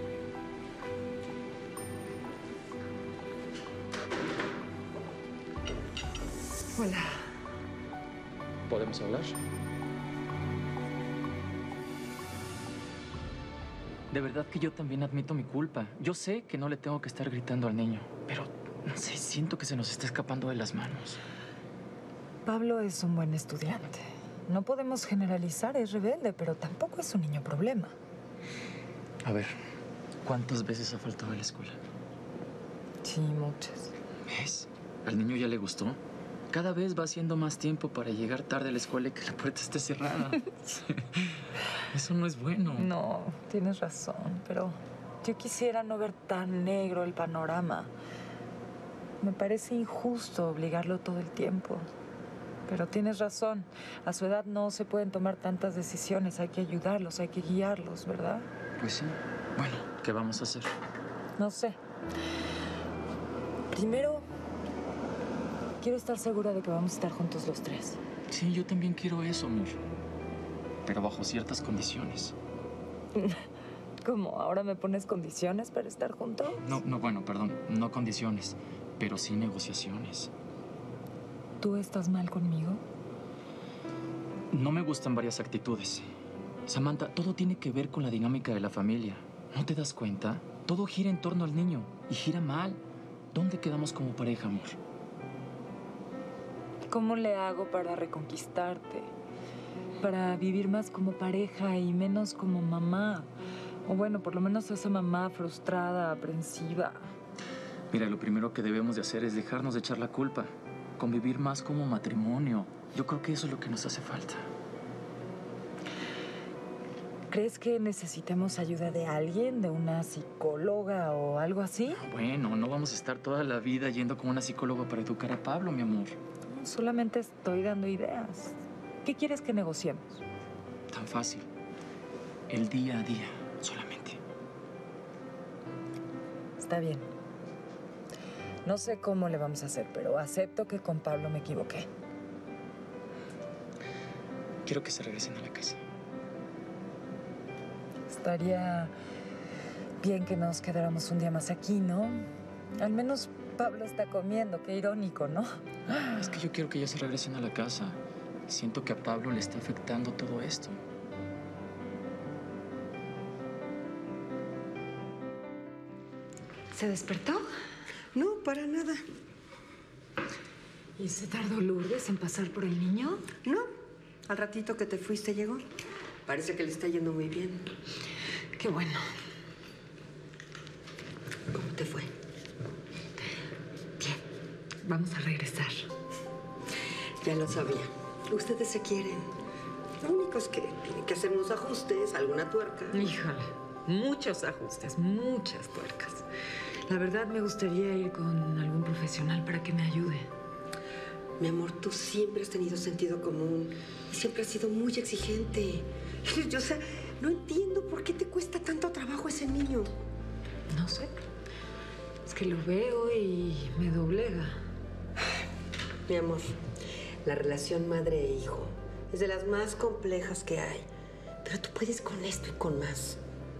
Hola. ¿Podemos hablar? De verdad que yo también admito mi culpa. Yo sé que no le tengo que estar gritando al niño, pero no sé, siento que se nos está escapando de las manos. Pablo es un buen estudiante. No podemos generalizar, es rebelde, pero tampoco es un niño problema. A ver, ¿cuántas veces ha faltado a la escuela? Sí, muchas. ¿Ves? Al niño ya le gustó. Cada vez va haciendo más tiempo para llegar tarde a la escuela y que la puerta esté cerrada. Eso no es bueno. No, tienes razón, pero yo quisiera no ver tan negro el panorama. Me parece injusto obligarlo todo el tiempo. Pero tienes razón. A su edad no se pueden tomar tantas decisiones. Hay que ayudarlos, hay que guiarlos, ¿verdad? Pues sí. Bueno, ¿qué vamos a hacer? No sé. Primero, quiero estar segura de que vamos a estar juntos los tres. Sí, yo también quiero eso, amor. Pero bajo ciertas condiciones. ¿Cómo? ¿Ahora me pones condiciones para estar juntos? No, no, bueno, perdón. No condiciones, pero sí negociaciones. ¿Tú estás mal conmigo? No me gustan varias actitudes. Samantha, todo tiene que ver con la dinámica de la familia. ¿No te das cuenta? Todo gira en torno al niño y gira mal. ¿Dónde quedamos como pareja, amor? ¿Cómo le hago para reconquistarte? Para vivir más como pareja y menos como mamá. O bueno, por lo menos esa mamá frustrada, aprensiva. Mira, lo primero que debemos de hacer es dejarnos de echar la culpa. Convivir más como matrimonio. Yo creo que eso es lo que nos hace falta. ¿Crees que necesitemos ayuda de alguien, de una psicóloga o algo así? Bueno, no vamos a estar toda la vida yendo con una psicóloga para educar a Pablo, mi amor. No, solamente estoy dando ideas. ¿Qué quieres que negociemos? Tan fácil. El día a día, solamente. Está bien. No sé cómo le vamos a hacer, pero acepto que con Pablo me equivoqué. Quiero que se regresen a la casa. Estaría bien que nos quedáramos un día más aquí, ¿no? Al menos Pablo está comiendo, qué irónico, ¿no? Es que yo quiero que ellos se regresen a la casa. Siento que a Pablo le está afectando todo esto. ¿Se despertó? No, para nada. ¿Y se tardó Lourdes en pasar por el niño? No, al ratito que te fuiste llegó. Parece que le está yendo muy bien. Qué bueno. ¿Cómo te fue? Bien. Vamos a regresar. Ya lo sabía. Ustedes se quieren. Lo único es que tienen que hacer unos ajustes, alguna tuerca. Híjole, muchos ajustes, muchas tuercas. La verdad me gustaría ir con algún profesional para que me ayude. Mi amor, tú siempre has tenido sentido común y siempre has sido muy exigente. Yo, o sea, no entiendo por qué te cuesta tanto trabajo ese niño. No sé. Es que lo veo y me doblega. Mi amor, la relación madre e hijo es de las más complejas que hay. Pero tú puedes con esto y con más.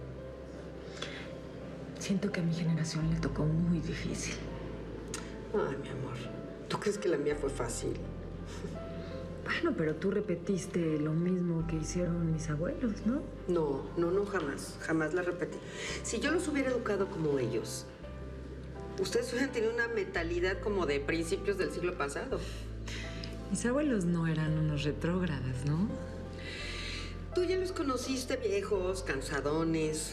Siento que a mi generación le tocó muy difícil. Ay, mi amor, ¿tú crees que la mía fue fácil? Bueno, pero tú repetiste lo mismo que hicieron mis abuelos, ¿no? No, no, no, jamás. Jamás la repetí. Si yo los hubiera educado como ellos, ustedes hubieran tenido una mentalidad como de principios del siglo pasado. Mis abuelos no eran unos retrógradas, ¿no? Tú ya los conociste viejos, cansadones.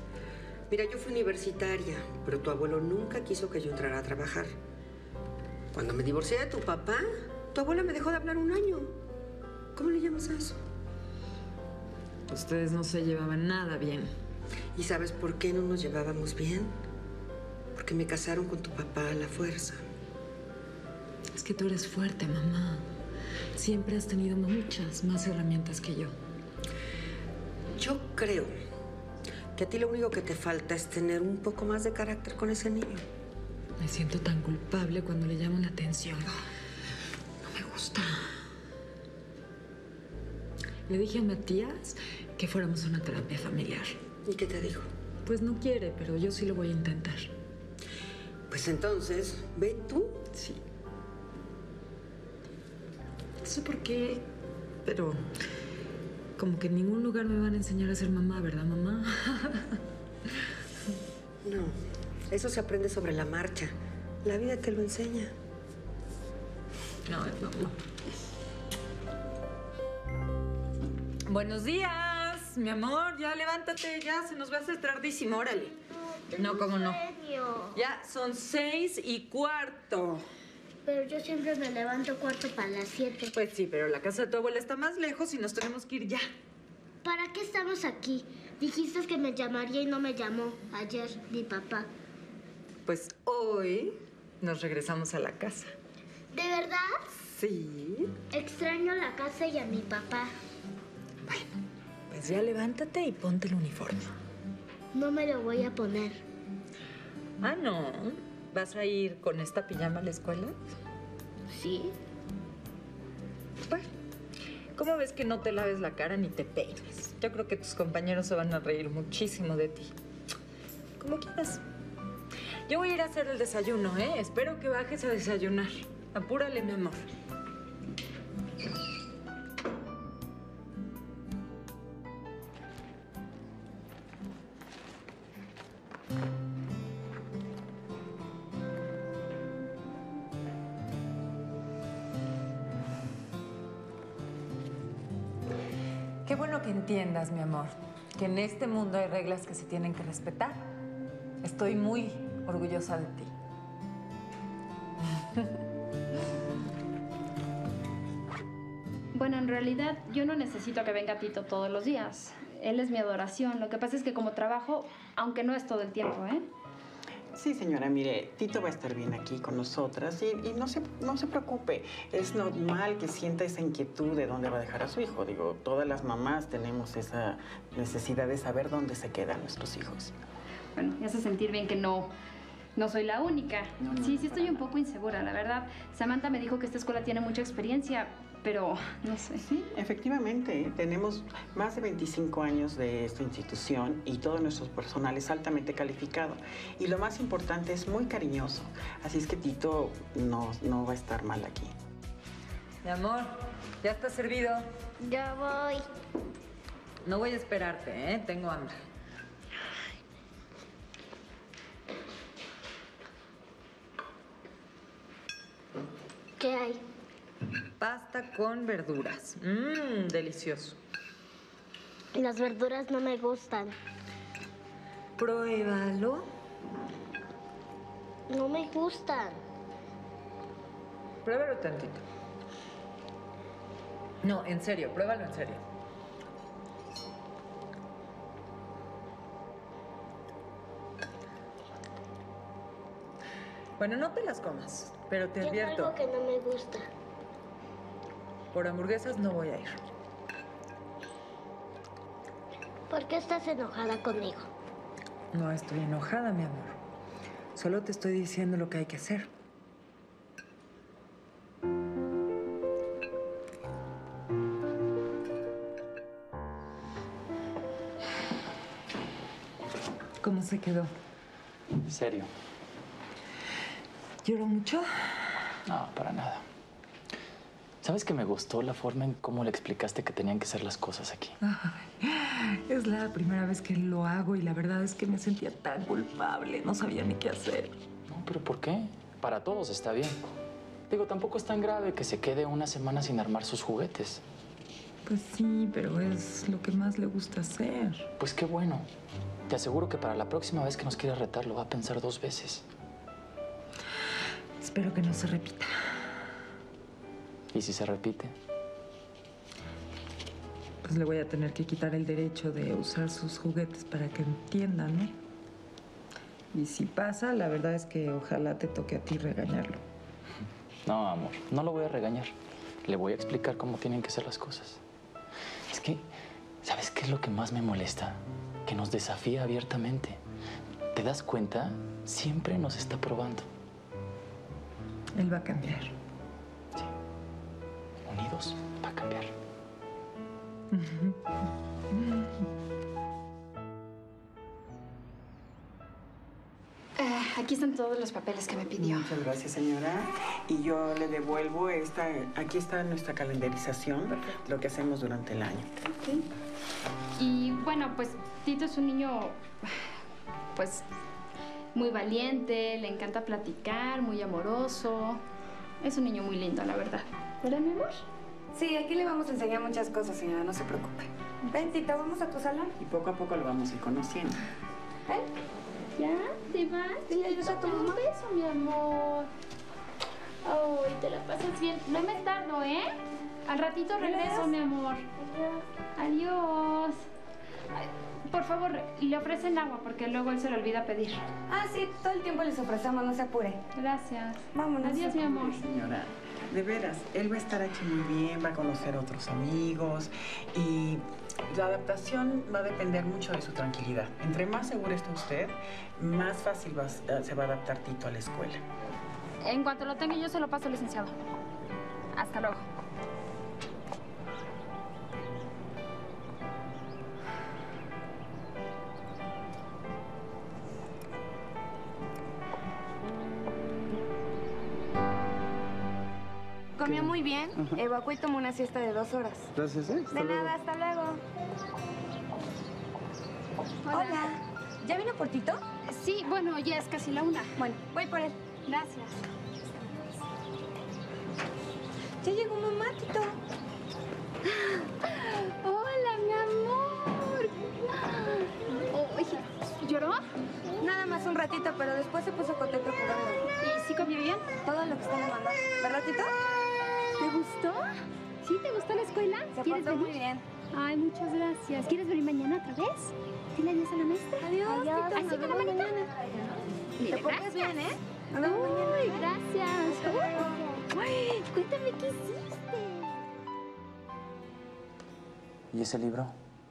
Mira, yo fui universitaria, pero tu abuelo nunca quiso que yo entrara a trabajar. Cuando me divorcié de tu papá, tu abuela me dejó de hablar un año. ¿Cómo le llamas a eso? Ustedes no se llevaban nada bien. ¿Y sabes por qué no nos llevábamos bien? Porque me casaron con tu papá a la fuerza. Es que tú eres fuerte, mamá. Siempre has tenido muchas más herramientas que yo. Yo creo que a ti lo único que te falta es tener un poco más de carácter con ese niño. Me siento tan culpable cuando le llamo la atención. No me gusta. Le dije a Matías que fuéramos a una terapia familiar. ¿Y qué te dijo? Pues no quiere, pero yo sí lo voy a intentar. Pues entonces, ¿ve tú? Sí. No sé por qué, pero como que en ningún lugar me van a enseñar a ser mamá, ¿verdad, mamá? No, eso se aprende sobre la marcha. La vida te lo enseña. No, no. Buenos días, mi amor. Ya levántate, ya se nos va a hacer tardísimo, órale. No, cómo no. Ya son seis y cuarto. Pero yo siempre me levanto cuarto para las siete. Pues sí, pero la casa de tu abuela está más lejos y nos tenemos que ir ya. ¿Para qué estamos aquí? Dijiste que me llamaría y no me llamó ayer mi papá. Pues hoy nos regresamos a la casa. ¿De verdad? Sí. Extraño la casa y a mi papá. Bueno, pues ya levántate y ponte el uniforme. No me lo voy a poner. Ah, ¿no? ¿Vas a ir con esta pijama a la escuela? Sí. Bueno, ¿cómo ves que no te laves la cara ni te peines? Yo creo que tus compañeros se van a reír muchísimo de ti. Como quieras. Yo voy a ir a hacer el desayuno, ¿eh? Espero que bajes a desayunar. Apúrale, mi amor. Qué bueno que entiendas, mi amor, que en este mundo hay reglas que se tienen que respetar. Estoy muy orgullosa de ti. Bueno, en realidad yo no necesito que venga Tito todos los días. Él es mi adoración. Lo que pasa es que como trabajo, aunque no es todo el tiempo, ¿eh? Sí, señora, mire, Tito va a estar bien aquí con nosotras y, y no, se, no se preocupe. Es normal que sienta esa inquietud de dónde va a dejar a su hijo. Digo, todas las mamás tenemos esa necesidad de saber dónde se quedan nuestros hijos. Bueno, me hace sentir bien que no, no soy la única. No, no, sí, sí estoy un poco insegura, la verdad. Samantha me dijo que esta escuela tiene mucha experiencia, pero no sé. Sí, efectivamente, ¿eh? Tenemos más de veinticinco años de esta institución y todo nuestro personal es altamente calificado. Y lo más importante, es muy cariñoso. Así es que Tito no, no va a estar mal aquí. Mi amor, ya está servido. Ya voy. No voy a esperarte, ¿eh? Tengo hambre. ¿Qué hay? Pasta con verduras. Mmm, delicioso. Las verduras no me gustan. Pruébalo. No me gustan. Pruébalo tantito. No, en serio, pruébalo en serio. Bueno, no te las comas, pero te advierto. Es algo que no me gusta. Por hamburguesas no voy a ir. ¿Por qué estás enojada conmigo? No estoy enojada, mi amor. Solo te estoy diciendo lo que hay que hacer. ¿Cómo se quedó? ¿En serio? ¿Lloró mucho? No, para nada. ¿Sabes que me gustó la forma en cómo le explicaste que tenían que ser las cosas aquí? Ay, es la primera vez que lo hago y la verdad es que me sentía tan culpable. No sabía ni qué hacer. No, ¿pero por qué? Para todos está bien. Digo, tampoco es tan grave que se quede una semana sin armar sus juguetes. Pues sí, pero es lo que más le gusta hacer. Pues qué bueno. Te aseguro que para la próxima vez que nos quiera retar lo va a pensar dos veces. Espero que no se repita. ¿Y si se repite? Pues le voy a tener que quitar el derecho de usar sus juguetes para que entienda, ¿no? Y si pasa, la verdad es que ojalá te toque a ti regañarlo. No, amor, no lo voy a regañar. Le voy a explicar cómo tienen que ser las cosas. Es que, ¿sabes qué es lo que más me molesta? Que nos desafía abiertamente. ¿Te das cuenta? Siempre nos está probando. Él va a cambiar. Sí. Unidos va a cambiar. Eh, aquí están todos los papeles que me pidió. Muchas gracias, señora. Y yo le devuelvo esta... Aquí está nuestra calendarización, Perfecto. Lo que hacemos durante el año. Okay. Y bueno, pues Tito es un niño, pues, muy valiente, le encanta platicar, muy amoroso. Es un niño muy lindo, la verdad. ¿Verdad, mi amor? Sí, aquí le vamos a enseñar muchas cosas, señora, no se preocupe. Ven, Tito, vamos a tu salón. Y poco a poco lo vamos a ir conociendo. ¿Eh? ¿Ya? ¿Te vas? Sí, le ayudas a tu mamá. Un beso, mi amor. Ay, te la pasas bien. No me tardo, ¿eh? Al ratito regreso, mi amor. Adiós. Adiós. Ay, por favor, le ofrecen agua porque luego él se le olvida pedir. Ah, sí, todo el tiempo les ofrecemos, no se apure. Gracias. Vámonos. Adiós, mi amor. Señora, de veras, él va a estar aquí muy bien, va a conocer a otros amigos y la adaptación va a depender mucho de su tranquilidad. Entre más segura esté usted, más fácil va, se va a adaptar Tito a la escuela. En cuanto lo tenga, yo se lo paso, licenciado. Hasta luego. Comió muy bien, uh-huh. Evacuó y tomó una siesta de dos horas. Gracias, ¿eh? Hasta de luego. nada, hasta luego. Hola. Hola. ¿Ya vino por Tito? Sí, bueno, ya es casi la una. Bueno, voy por él. Gracias. Ya llegó mamá, Tito. Hola, mi amor. Oye, ¿lloró? Nada más un ratito, pero después se puso contento jugando. ¿Y sí comió bien? Todo lo que usted le mandó. ¿Verdad, Tito? ¿Te gustó? ¿Sí te gustó la escuela? Se ¿Quieres portó venir? muy bien. Ay, muchas gracias. ¿Quieres venir mañana otra vez? Dile adiós a la maestra. Adiós, Adiós. Tito. Así Nos con la vemos manita. mañana. Dile, Te portas gracias. bien, ¿eh? Nos vemos Uy, gracias. Uy, cuéntame qué hiciste. ¿Y ese libro?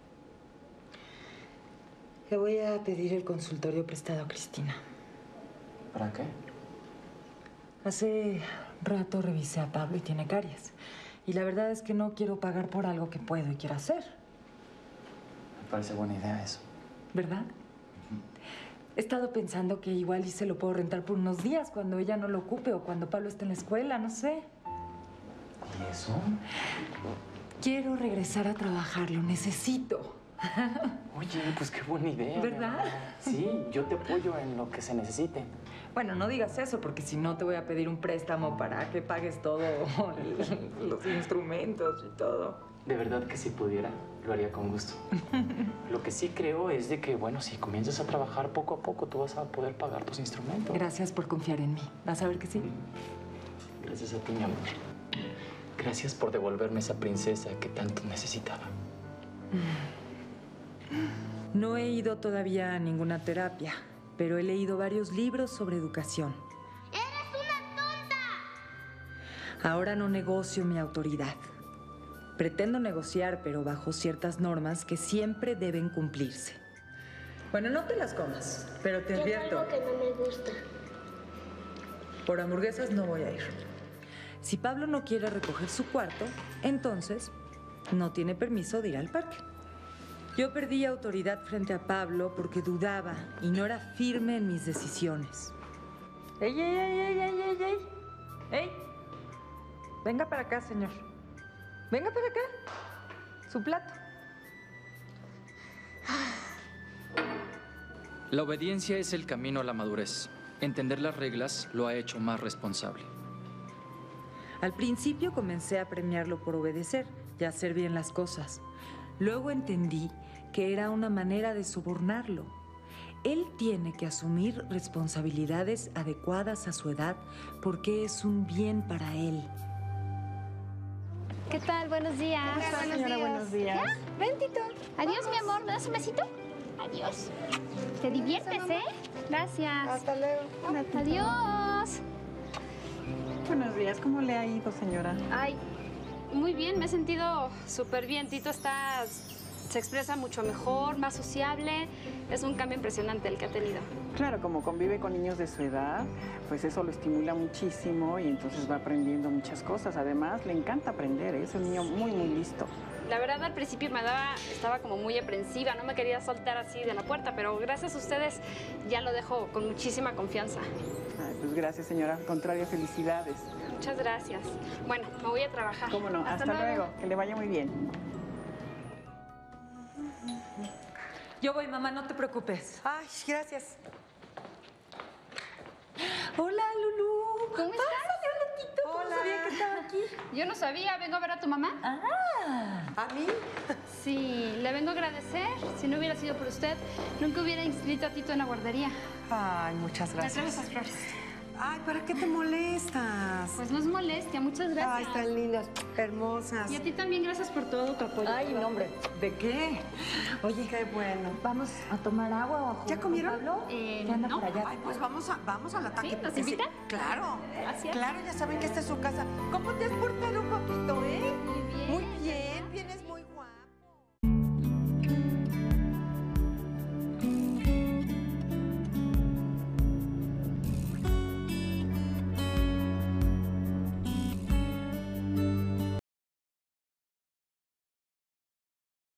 Le voy a pedir el consultorio prestado a Cristina. ¿Para qué? Hace rato revisé a Pablo y tiene caries. Y la verdad es que no quiero pagar por algo que puedo y quiero hacer. Me parece buena idea eso. ¿Verdad? He estado pensando que igual y se lo puedo rentar por unos días cuando ella no lo ocupe o cuando Pablo esté en la escuela, no sé. ¿Y eso? Quiero regresar a trabajar, lo necesito. Oye, pues qué buena idea. ¿Verdad? Sí, yo te apoyo en lo que se necesite. Bueno, no digas eso, porque si no te voy a pedir un préstamo para que pagues todo, los instrumentos y todo. De verdad que si pudiera, lo haría con gusto. Lo que sí creo es de que, bueno, si comienzas a trabajar poco a poco, tú vas a poder pagar tus instrumentos. Gracias por confiar en mí. ¿Vas a ver que sí? Gracias a ti, mi amor. Gracias por devolverme esa princesa que tanto necesitaba. No he ido todavía a ninguna terapia, pero he leído varios libros sobre educación. ¡Eres una tonta! Ahora no negocio mi autoridad. Pretendo negociar, pero bajo ciertas normas que siempre deben cumplirse. Bueno, no te las comas, pero te advierto. Algo que no me gusta. Por hamburguesas no voy a ir. Si Pablo no quiere recoger su cuarto, entonces no tiene permiso de ir al parque. Yo perdí autoridad frente a Pablo porque dudaba y no era firme en mis decisiones. ¡Ey, ey, ey, ey, ey, ey, ey! ¡Ey! Venga para acá, señor. Venga para acá. Su plato. La obediencia es el camino a la madurez. Entender las reglas lo ha hecho más responsable. Al principio comencé a premiarlo por obedecer y hacer bien las cosas. Luego entendí que era una manera de sobornarlo. Él tiene que asumir responsabilidades adecuadas a su edad porque es un bien para él. ¿Qué tal? Buenos días. ¿Cómo está, señora? Buenos días. ¿Ya? Ven, Tito. Adiós, mi amor. ¿Me das un besito? Adiós. Te diviertes, ¿eh? Gracias. Hasta luego. Adiós. Buenos días. ¿Cómo le ha ido, señora? Ay, muy bien. Me he sentido súper bien. Tito está... se expresa mucho mejor, más sociable. Es un cambio impresionante el que ha tenido. Claro, como convive con niños de su edad, pues eso lo estimula muchísimo y entonces va aprendiendo muchas cosas. Además, le encanta aprender, ¿eh? Es un niño muy, muy listo. La verdad, al principio me daba, estaba como muy aprensiva, no me quería soltar así de la puerta, pero gracias a ustedes ya lo dejo con muchísima confianza. Ay, pues gracias, señora. Al contrario, felicidades. Muchas gracias. Bueno, me voy a trabajar. ¿Cómo no? Hasta, Hasta luego. luego. Que le vaya muy bien. Yo voy, mamá, no te preocupes. Ay, gracias. Hola, Lulú. ¿Cómo estás? Pásale, hola, Tito. ¿Cómo Hola. sabía que estaba aquí? Yo no sabía, vengo a ver a tu mamá. Ah. ¿A mí? Sí, le vengo a agradecer. Si no hubiera sido por usted, nunca hubiera inscrito a Tito en la guardería. Ay, muchas gracias. Me traes esas flores. Ay, ¿para qué te molestas? Pues no es molestia, muchas gracias. Ay, están lindas, hermosas. Y a ti también, gracias por todo tu apoyo. Ay, no, hombre, ¿de qué? Oye, qué bueno. ¿Vamos a tomar agua o a jugar? ¿Ya comieron? Con Pablo? Eh, ¿Qué anda no. por allá? Ay, pues vamos, a, vamos al ataque. ¿Sí? ¿Nos porque invitan? Claro. Gracias. Claro, ya saben que esta es su casa. ¿Cómo te has portado, papito?